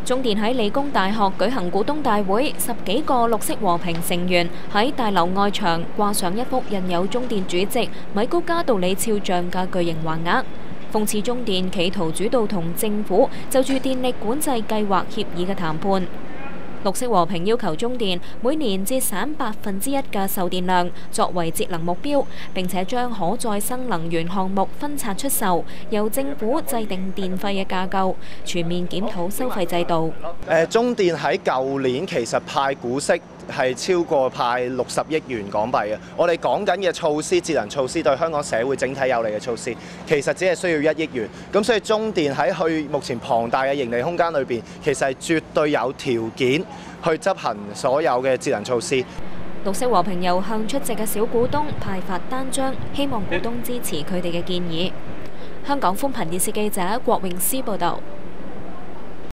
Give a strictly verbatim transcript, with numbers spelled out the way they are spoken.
中電喺理工大學舉行股東大會，十幾個綠色和平成員喺大樓外牆掛上一幅印有中電主席米高加道理肖像嘅巨型橫額，諷刺中電企圖主導同政府就住電力管制計劃協議嘅談判。綠色和平要求中電每年節省百分之一嘅售電量作為節能目標，並且將可再生能源項目分拆出售，由政府制定電費嘅架構，全面檢討收費制度。 誒，中電喺舊年其實派股息係超過派六十億元港幣嘅。我哋講緊嘅措施，節能措施對香港社會整體有利嘅措施，其實只係需要一億元。咁所以中電喺去目前龐大嘅盈利空間裏邊，其實係絕對有條件去執行所有嘅節能措施。 綠色和平又向出席嘅小股東派發單張，希望股東支持佢哋嘅建議。香港寬頻電視記者郭詠詩報導。